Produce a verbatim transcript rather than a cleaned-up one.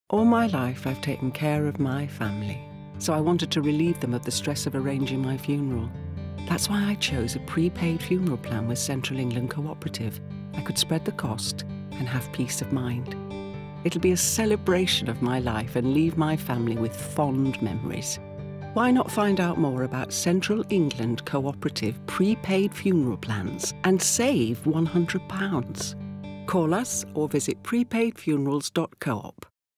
All my life, I've taken care of my family, so I wanted to relieve them of the stress of arranging my funeral. That's why I chose a prepaid funeral plan with Central England Cooperative. I could spread the cost and have peace of mind. It'll be a celebration of my life and leave my family with fond memories. Why not find out more about Central England Cooperative prepaid funeral plans and save one hundred pounds? Call us or visit prepaid funerals dot coop.